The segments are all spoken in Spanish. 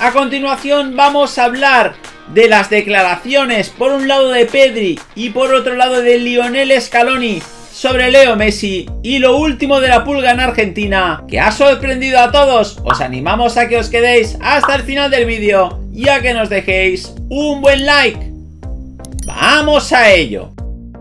A continuación vamos a hablar de las declaraciones por un lado de Pedri y por otro lado de Lionel Scaloni sobre Leo Messi y lo último de la pulga en Argentina, que ha sorprendido a todos. Os animamos a que os quedéis hasta el final del vídeo y a que nos dejéis un buen like. ¡Vamos a ello!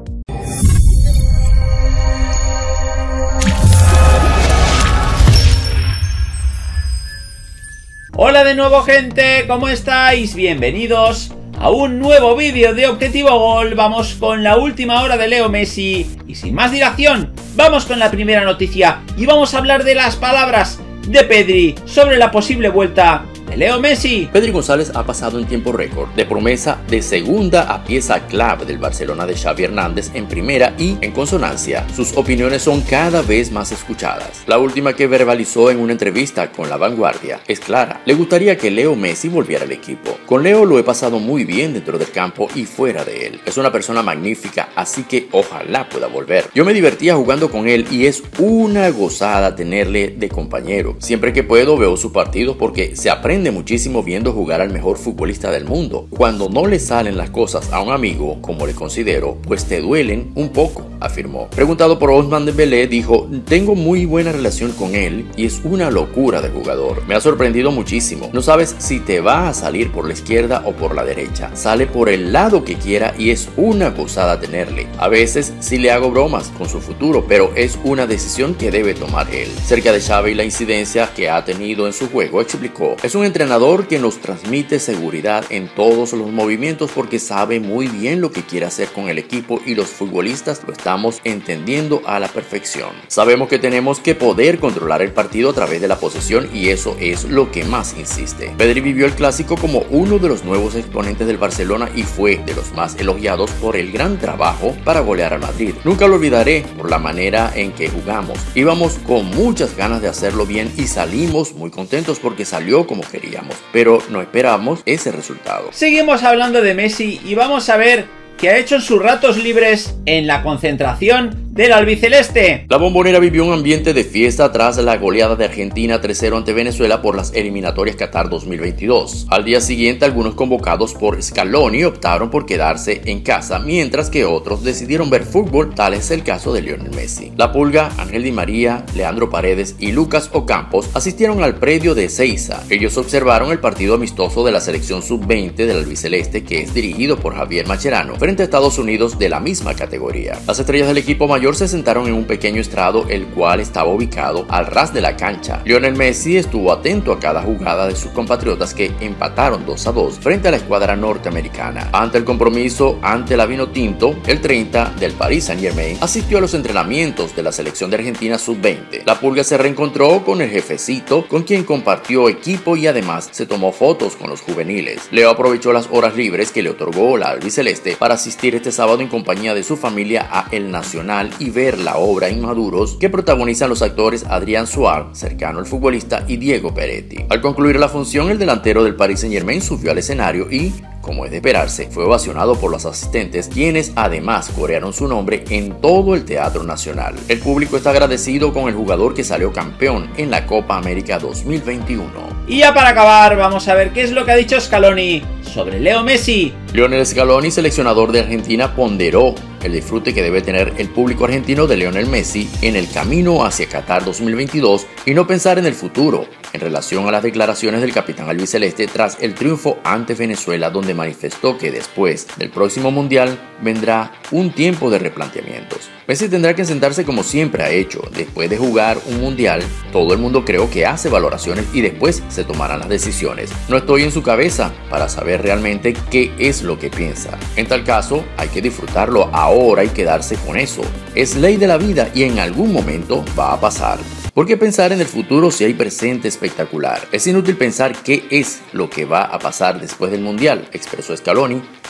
Hola de nuevo, gente, ¿cómo estáis? Bienvenidos a un nuevo vídeo de Objetivo Gol. Vamos con la última hora de Leo Messi y sin más dilación vamos con la primera noticia y vamos a hablar de las palabras de Pedri sobre la posible vuelta de Leo Messi. Pedri González ha pasado en tiempo récord de promesa de segunda a pieza clave del Barcelona de Xavi Hernández en primera y, en consonancia, sus opiniones son cada vez más escuchadas. La última que verbalizó en una entrevista con La Vanguardia es clara: le gustaría que Leo Messi volviera al equipo. Con Leo lo he pasado muy bien dentro del campo y fuera de él. Es una persona magnífica, así que ojalá pueda volver. Yo me divertía jugando con él y es una gozada tenerle de compañero. Siempre que puedo veo sus partidos porque se aprende muchísimo viendo jugar al mejor futbolista del mundo. Cuando no le salen las cosas a un amigo, como le considero, pues te duelen un poco, afirmó. Preguntado por Ousmane Dembélé, dijo: tengo muy buena relación con él y es una locura de jugador. Me ha sorprendido muchísimo. No sabes si te va a salir por la izquierda o por la derecha. Sale por el lado que quiera y es una gozada tenerle. A veces sí le hago bromas con su futuro, pero es una decisión que debe tomar él. Cerca de Xavi, la incidencia que ha tenido en su juego, explicó: es un entrenador que nos transmite seguridad en todos los movimientos porque sabe muy bien lo que quiere hacer con el equipo y los futbolistas lo estamos entendiendo a la perfección. Sabemos que tenemos que poder controlar el partido a través de la posesión y eso es lo que más insiste. Pedri vivió el clásico como uno de los nuevos exponentes del Barcelona y fue de los más elogiados por el gran trabajo para golear al Madrid. Nunca lo olvidaré por la manera en que jugamos. Íbamos con muchas ganas de hacerlo bien y salimos muy contentos porque salió como queríamos, pero no esperamos ese resultado. Seguimos hablando de Messi y vamos a ver qué ha hecho en sus ratos libres en la concentración del albiceleste. La Bombonera vivió un ambiente de fiesta tras la goleada de Argentina 3-0 ante Venezuela por las eliminatorias Qatar 2022. Al día siguiente, algunos convocados por Scaloni optaron por quedarse en casa, mientras que otros decidieron ver fútbol, tal es el caso de Lionel Messi. La Pulga, Ángel Di María, Leandro Paredes y Lucas Ocampos asistieron al predio de Ezeiza. Ellos observaron el partido amistoso de la selección sub-20 del albiceleste, que es dirigido por Javier Mascherano, frente a Estados Unidos de la misma categoría. Las estrellas del equipo mayor se sentaron en un pequeño estrado, el cual estaba ubicado al ras de la cancha. Lionel Messi estuvo atento a cada jugada de sus compatriotas que empataron 2-2 frente a la escuadra norteamericana. Ante el compromiso ante la Vinotinto, el 30 del Paris Saint-Germain asistió a los entrenamientos de la selección de Argentina sub-20. La Pulga se reencontró con el jefecito, con quien compartió equipo y además se tomó fotos con los juveniles. Leo aprovechó las horas libres que le otorgó la albiceleste para asistir este sábado en compañía de su familia a El Nacional y ver la obra Inmaduros que protagonizan los actores Adrián Suar, cercano al futbolista, y Diego Peretti. Al concluir la función, el delantero del Paris Saint-Germain subió al escenario y, como es de esperarse, fue ovacionado por los asistentes, quienes además corearon su nombre en todo el Teatro Nacional. El público está agradecido con el jugador que salió campeón en la Copa América 2021. Y ya para acabar, vamos a ver qué es lo que ha dicho Scaloni sobre Leo Messi. Lionel Scaloni, seleccionador de Argentina, ponderó el disfrute que debe tener el público argentino de Lionel Messi en el camino hacia Qatar 2022 y no pensar en el futuro, en relación a las declaraciones del capitán albiceleste tras el triunfo ante Venezuela, donde manifestó que después del próximo mundial vendrá un tiempo de replanteamientos. Messi tendrá que sentarse como siempre ha hecho. Después de jugar un mundial, todo el mundo creo que hace valoraciones y después se tomarán las decisiones. No estoy en su cabeza para saber realmente qué es lo que piensa. En tal caso, hay que disfrutarlo ahora y quedarse con eso. Es ley de la vida y en algún momento va a pasar. ¿Por qué pensar en el futuro si hay presente espectacular? Es inútil pensar qué es lo que va a pasar después del mundial, expresó Scaloni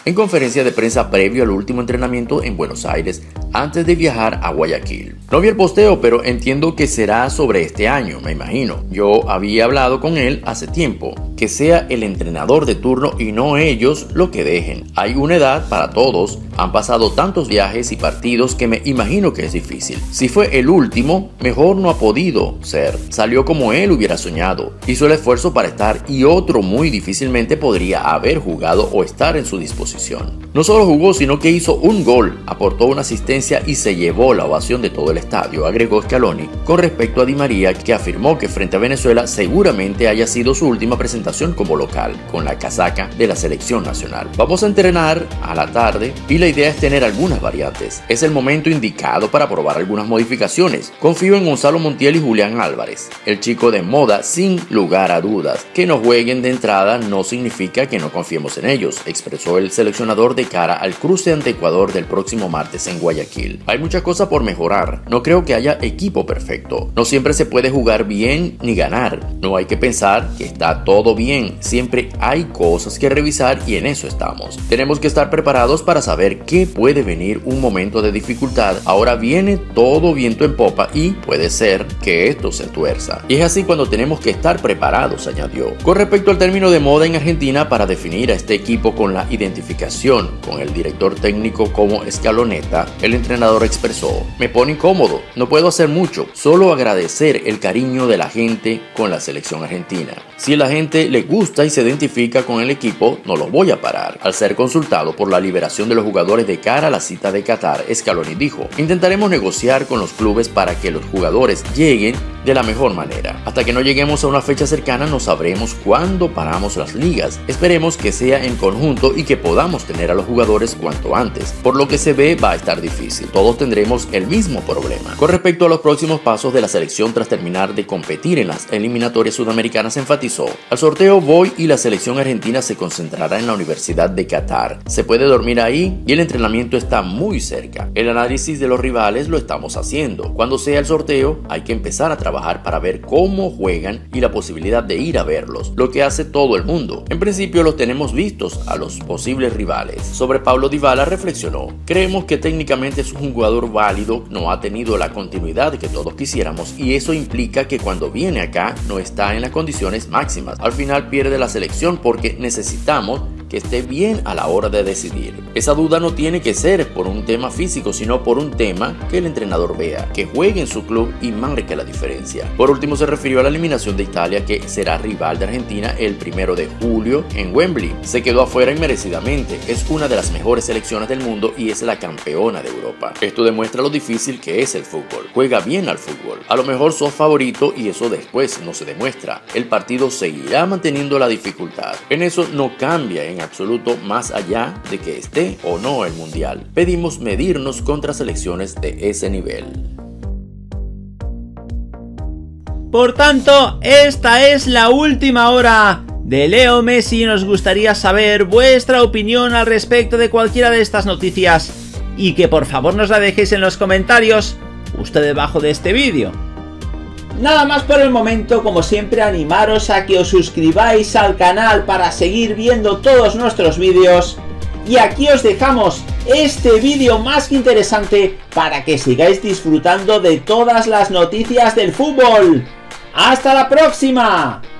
en conferencia de prensa previo al último entrenamiento en Buenos Aires antes de viajar a Guayaquil. No vi el posteo, pero entiendo que será sobre este año, me imagino. Yo había hablado con él hace tiempo, que sea el entrenador de turno y no ellos lo que dejen. Hay una edad para todos, han pasado tantos viajes y partidos que me imagino que es difícil. Si fue el último, mejor no ha podido ser. Salió como él hubiera soñado, hizo el esfuerzo para estar y otro muy difícilmente podría haber jugado o estar en su disposición. No solo jugó, sino que hizo un gol, aportó una asistencia y se llevó la ovación de todo el estadio, agregó Scaloni con respecto a Di María, que afirmó que frente a Venezuela seguramente haya sido su última presentación como local, con la casaca de la selección nacional. Vamos a entrenar a la tarde y la idea es tener algunas variantes. Es el momento indicado para probar algunas modificaciones. Confío en Gonzalo Montiel y Julián Álvarez, el chico de moda sin lugar a dudas. Que no jueguen de entrada no significa que no confiemos en ellos, expresó el seleccionador de cara al cruce ante Ecuador del próximo martes en Guayaquil. Hay muchas cosas por mejorar, no creo que haya equipo perfecto, no siempre se puede jugar bien ni ganar, no hay que pensar que está todo bien, siempre hay cosas que revisar y en eso estamos. Tenemos que estar preparados para saber que puede venir un momento de dificultad, ahora viene todo viento en popa y puede ser que esto se tuerza. Y es así cuando tenemos que estar preparados, añadió. Con respecto al término de moda en Argentina para definir a este equipo con la identificación con el director técnico como Scaloneta, el entrenador expresó: me pone incómodo, no puedo hacer mucho, solo agradecer el cariño de la gente con la selección argentina. Si a la gente le gusta y se identifica con el equipo, no lo voy a parar. Al ser consultado por la liberación de los jugadores de cara a la cita de Qatar, Scaloni dijo: intentaremos negociar con los clubes para que los jugadores lleguen de la mejor manera. Hasta que no lleguemos a una fecha cercana no sabremos cuándo paramos las ligas. Esperemos que sea en conjunto y que podamos tener a los jugadores cuanto antes. Por lo que se ve va a estar difícil. Todos tendremos el mismo problema. Con respecto a los próximos pasos de la selección tras terminar de competir en las eliminatorias sudamericanas, enfatizó: al sorteo voy y la selección argentina se concentrará en la Universidad de Qatar. Se puede dormir ahí y el entrenamiento está muy cerca. El análisis de los rivales lo estamos haciendo. Cuando sea el sorteo hay que empezar a trabajar para ver cómo juegan y la posibilidad de ir a verlos, lo que hace todo el mundo. En principio los tenemos vistos a los posibles rivales. Sobre Paulo Dybala reflexionó: creemos que técnicamente es un jugador válido, no ha tenido la continuidad que todos quisiéramos y eso implica que cuando viene acá no está en las condiciones máximas. Al final pierde la selección porque necesitamos que esté bien a la hora de decidir. Esa duda no tiene que ser por un tema físico, sino por un tema que el entrenador vea, que juegue en su club y marque la diferencia. Por último se refirió a la eliminación de Italia, que será rival de Argentina el 1 de julio en Wembley. Se quedó afuera inmerecidamente, es una de las mejores selecciones del mundo y es la campeona de Europa. Esto demuestra lo difícil que es el fútbol. Juega bien al fútbol. A lo mejor sos favorito y eso después no se demuestra. El partido seguirá manteniendo la dificultad. En eso no cambia en absoluto más allá de que esté o no el mundial. Pedimos medirnos contra selecciones de ese nivel. Por tanto, esta es la última hora de Leo Messi. Nos gustaría saber vuestra opinión al respecto de cualquiera de estas noticias y que por favor nos la dejéis en los comentarios justo debajo de este vídeo. Nada más por el momento, como siempre animaros a que os suscribáis al canal para seguir viendo todos nuestros vídeos. Y aquí os dejamos este vídeo más que interesante para que sigáis disfrutando de todas las noticias del fútbol. ¡Hasta la próxima!